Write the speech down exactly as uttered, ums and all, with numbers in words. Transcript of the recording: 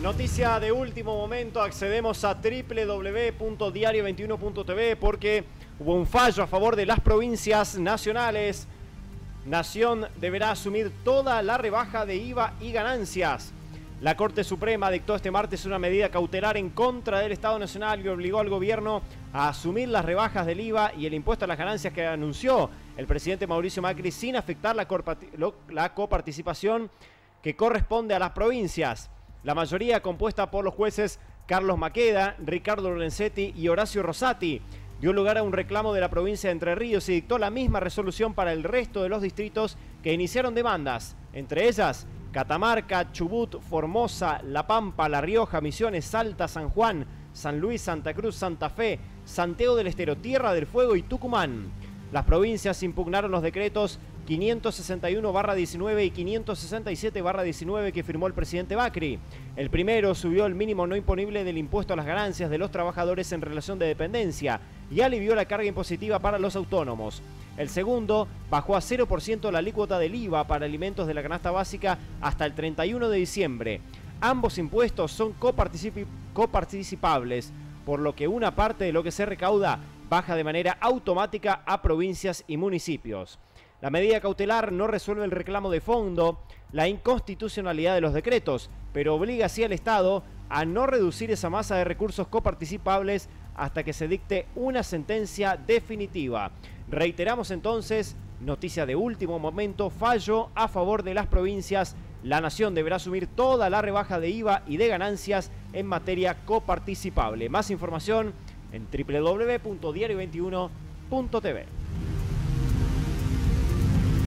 Noticia de último momento, accedemos a doble u doble u doble u punto diario veintiuno punto t v porque hubo un fallo a favor de las provincias nacionales. Nación deberá asumir toda la rebaja de I V A y ganancias. La Corte Suprema dictó este martes una medida cautelar en contra del Estado Nacional y obligó al gobierno a asumir las rebajas del I V A y el impuesto a las ganancias que anunció el presidente Mauricio Macri sin afectar la, la coparticipación que corresponde a las provincias. La mayoría, compuesta por los jueces Carlos Maqueda, Ricardo Lorenzetti y Horacio Rosati, dio lugar a un reclamo de la provincia de Entre Ríos y dictó la misma resolución para el resto de los distritos que iniciaron demandas, entre ellas Catamarca, Chubut, Formosa, La Pampa, La Rioja, Misiones, Salta, San Juan, San Luis, Santa Cruz, Santa Fe, Santiago del Estero, Tierra del Fuego y Tucumán. Las provincias impugnaron los decretos quinientos sesenta y uno barra diecinueve y quinientos sesenta y siete barra diecinueve que firmó el presidente Macri. El primero subió el mínimo no imponible del impuesto a las ganancias de los trabajadores en relación de dependencia y alivió la carga impositiva para los autónomos. El segundo bajó a cero por ciento la alícuota del I V A para alimentos de la canasta básica hasta el treinta y uno de diciembre. Ambos impuestos son coparticip- coparticipables, por lo que una parte de lo que se recauda baja de manera automática a provincias y municipios. La medida cautelar no resuelve el reclamo de fondo, la inconstitucionalidad de los decretos, pero obliga así al Estado a no reducir esa masa de recursos coparticipables hasta que se dicte una sentencia definitiva. Reiteramos entonces, noticia de último momento, fallo a favor de las provincias. La Nación deberá asumir toda la rebaja de I V A y de ganancias en materia coparticipable. Más información en doble u doble u doble u punto diario veintiuno punto t v.